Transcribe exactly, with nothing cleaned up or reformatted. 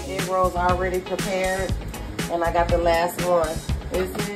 egg rolls already prepared, and I got the last one. This is